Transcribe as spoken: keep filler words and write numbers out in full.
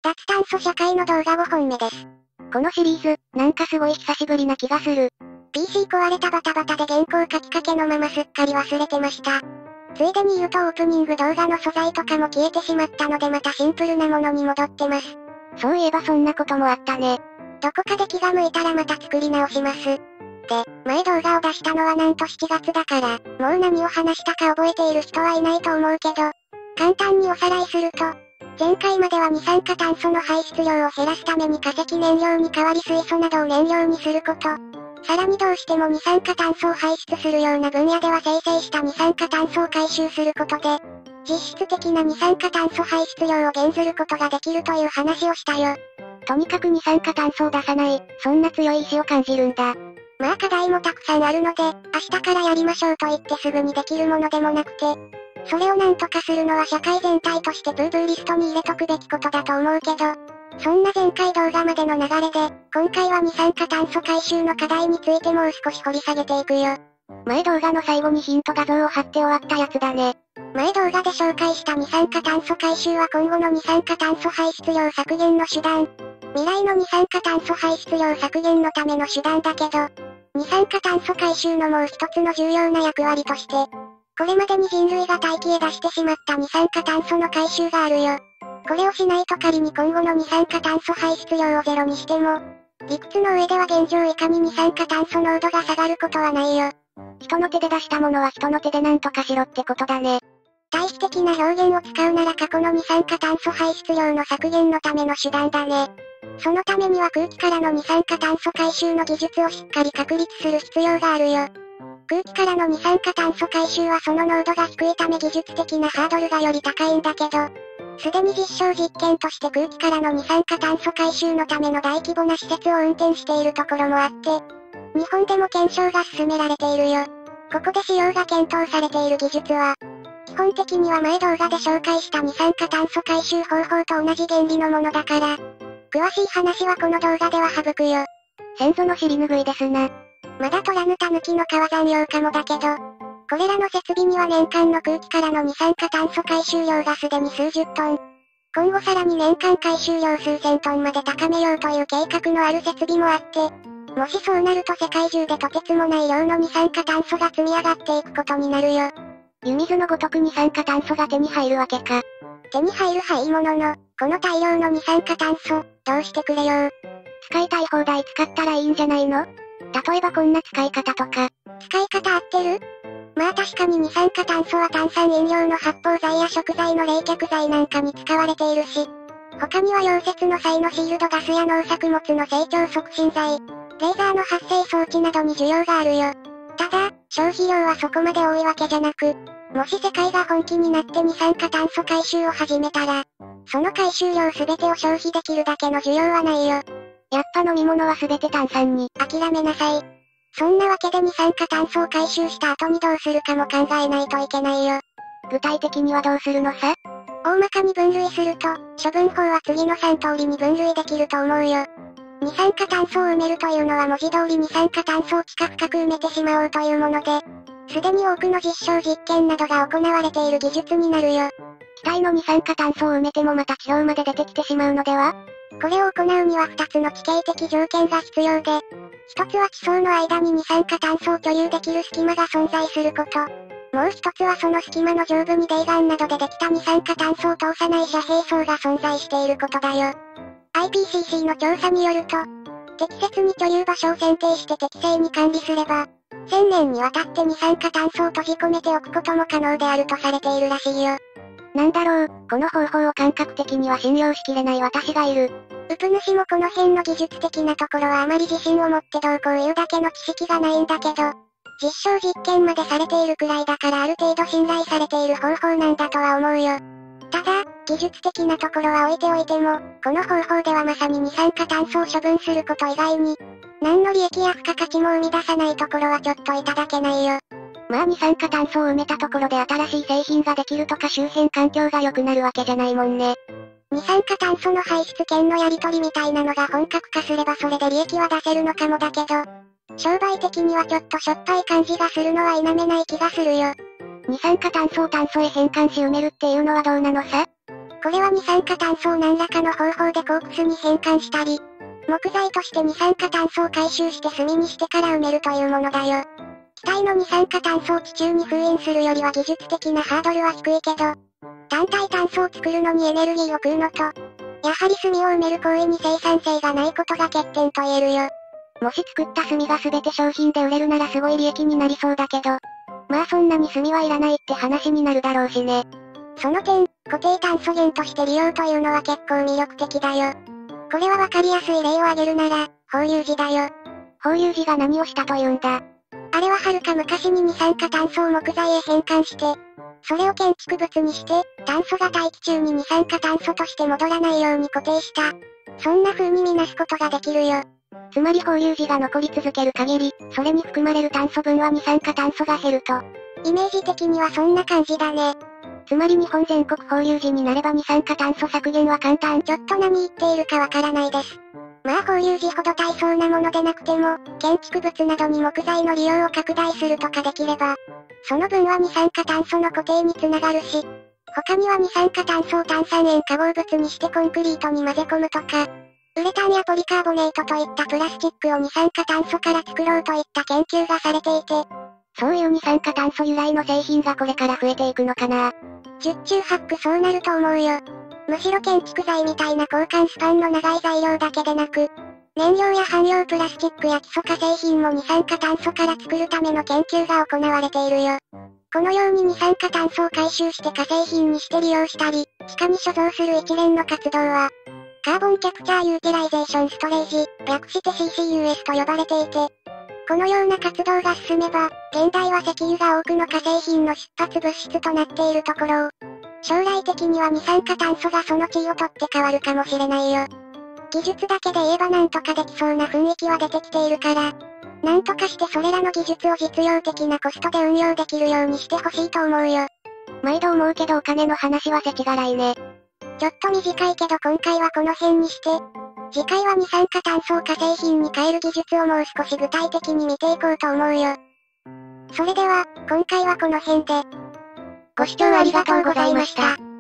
脱炭素社会の動画ごほんめです。 このシリーズ、なんかすごい久しぶりな気がする。 ピーシー 壊れたバタバタで原稿書きかけのまますっかり忘れてました。ついでに言うとオープニング動画の素材とかも消えてしまったのでまたシンプルなものに戻ってます。 そういえばそんなこともあったね。 どこかで気が向いたらまた作り直します。で、前動画を出したのはなんとしちがつだから、もう何を話したか覚えている人はいないと思うけど、簡単におさらいすると、前回までは二酸化炭素の排出量を減らすために化石燃料に代わり水素などを燃料にすること。さらにどうしても二酸化炭素を排出するような分野では生成した二酸化炭素を回収することで、実質的な二酸化炭素排出量を減ずることができるという話をしたよ。 とにかく二酸化炭素を出さない、そんな強い意志を感じるんだ。 まあ課題もたくさんあるので、明日からやりましょうと言ってすぐにできるものでもなくて、それをなんとかするのは社会全体としてトゥードゥーリストに入れとくべきことだと思うけど、そんな前回動画までの流れで、今回は二酸化炭素回収の課題についてもう少し掘り下げていくよ。 前動画の最後にヒント画像を貼って終わったやつだね。 前動画で紹介した二酸化炭素回収は今後の二酸化炭素排出量削減の手段。未来の二酸化炭素排出量削減のための手段だけど、二酸化炭素回収のもう一つの重要な役割として、これまでに人類が大気へ出してしまった二酸化炭素の回収があるよ。これをしないと仮に今後の二酸化炭素排出量をゼロにしても、理屈の上では現状以下に二酸化炭素濃度が下がることはないよ。 人の手で出したものは人の手で何とかしろってことだね。 対比的な表現を使うなら過去の二酸化炭素排出量の削減のための手段だね。そのためには空気からの二酸化炭素回収の技術をしっかり確立する必要があるよ。空気からの二酸化炭素回収はその濃度が低いため技術的なハードルがより高いんだけど、すでに実証実験として空気からの二酸化炭素回収のための大規模な施設を運転しているところもあって、日本でも検証が進められているよ。ここで使用が検討されている技術は、基本的には前動画で紹介した二酸化炭素回収方法と同じ原理のものだから、詳しい話はこの動画では省くよ。 先祖の尻拭いですな。 まだ取らぬ狸の川山用かもだけど、これらの設備には年間の空気からの二酸化炭素回収量がすでに数十トン。今後さらに年間回収量数千トンまで高めようという計画のある設備もあって、もしそうなると世界中でとてつもない量の二酸化炭素が積み上がっていくことになるよ。 湯水のごとく二酸化炭素が手に入るわけか。 手に入るはいいものの、この大量の二酸化炭素、どうしてくれよ。 使いたい放題使ったらいいんじゃないの？例えばこんな使い方とか。 使い方合ってる？まあ確かに二酸化炭素は炭酸飲料の発泡剤や食材の冷却剤なんかに使われているし、他には溶接の際のシールドガスや農作物の成長促進剤、レーザーの発生装置などに需要があるよ。ただ、消費量はそこまで多いわけじゃなく、もし世界が本気になって二酸化炭素回収を始めたら、その回収量すべてを消費できるだけの需要はないよ。 やっぱ飲み物はすべて炭酸に。 諦めなさい。そんなわけで二酸化炭素を回収した後にどうするかも考えないといけないよ。 具体的にはどうするのさ？ 大まかに分類すると、処分法は次のさん通りに分類できると思うよ。二酸化炭素を埋めるというのは文字通り二酸化炭素を地下深く埋めてしまおうというもので、すでに多くの実証実験などが行われている技術になるよ。 気体の二酸化炭素を埋めてもまた地表まで出てきてしまうのでは？ これを行うにはふたつの地形的条件が必要で、ひとつは地層の間に二酸化炭素を居留できる隙間が存在すること。もうひとつはその隙間の上部に泥岩などでできた二酸化炭素を通さない遮蔽層が存在していることだよ。アイピーシーシー の調査によると、適切に居留場所を選定して適正に管理すれば、せんねんにわたって二酸化炭素を閉じ込めておくことも可能であるとされているらしいよ。 なんだろう、この方法を感覚的には信用しきれない私がいる。 うぷ主もこの辺の技術的なところはあまり自信を持ってどうこう言うだけの知識がないんだけど、実証実験までされているくらいだからある程度信頼されている方法なんだとは思うよ。ただ、技術的なところは置いておいても、この方法ではまさに二酸化炭素を処分すること以外に、何の利益や付加価値も生み出さないところはちょっといただけないよ。 まあ二酸化炭素を埋めたところで新しい製品ができるとか周辺環境が良くなるわけじゃないもんね。 二酸化炭素の排出権のやり取りみたいなのが本格化すればそれで利益は出せるのかもだけど、商売的にはちょっとしょっぱい感じがするのは否めない気がするよ。 二酸化炭素を炭素へ変換し埋めるっていうのはどうなのさ？ これは二酸化炭素を何らかの方法でコークスに変換したり、木材として二酸化炭素を回収して炭にしてから埋めるというものだよ。気体の二酸化炭素を地中に封印するよりは技術的なハードルは低いけど、単体炭素を作るのにエネルギーを食うのと、やはり炭を埋める行為に生産性がないことが欠点と言えるよ。 もし作った炭が全て商品で売れるならすごい利益になりそうだけど、まあそんなに炭はいらないって話になるだろうしね。 その点、固定炭素源として利用というのは結構魅力的だよ。これはわかりやすい例を挙げるなら、法隆寺だよ。 法隆寺が何をしたというんだ。 あれははるか昔に二酸化炭素を木材へ変換して、それを建築物にして、炭素が大気中に二酸化炭素として戻らないように固定した。そんな風に見なすことができるよ。 つまり法隆寺が残り続ける限り、それに含まれる炭素分は二酸化炭素が減ると。 イメージ的にはそんな感じだね。 つまり日本全国法隆寺になれば二酸化炭素削減は簡単。 ちょっと何言っているかわからないです。まあ法隆寺ほど大層なものでなくても、建築物などに木材の利用を拡大するとかできれば、その分は二酸化炭素の固定につながるし、他には二酸化炭素を炭酸塩化合物にしてコンクリートに混ぜ込むとか、ウレタンやポリカーボネートといったプラスチックを二酸化炭素から作ろうといった研究がされていて、 そういう二酸化炭素由来の製品がこれから増えていくのかな。 十中八九そうなると思うよ。むしろ建築材みたいな交換スパンの長い材料だけでなく、燃料や汎用プラスチックや基礎化製品も二酸化炭素から作るための研究が行われているよ。このように二酸化炭素を回収して化製品にして利用したり、地下に所蔵する一連の活動は、カーボンキャプチャーユーティライゼーションストレージ、略して シーシーユーエス と呼ばれていて、このような活動が進めば、現代は石油が多くの化製品の出発物質となっているところを、将来的には二酸化炭素がその地位を取って変わるかもしれないよ。技術だけで言えばなんとかできそうな雰囲気は出てきているから、なんとかしてそれらの技術を実用的なコストで運用できるようにしてほしいと思うよ。 毎度思うけどお金の話は世知辛いね。 ちょっと短いけど今回はこの辺にして、次回は二酸化炭素を化製品に変える技術をもう少し具体的に見ていこうと思うよ。それでは、今回はこの辺で。 ご視聴ありがとうございました。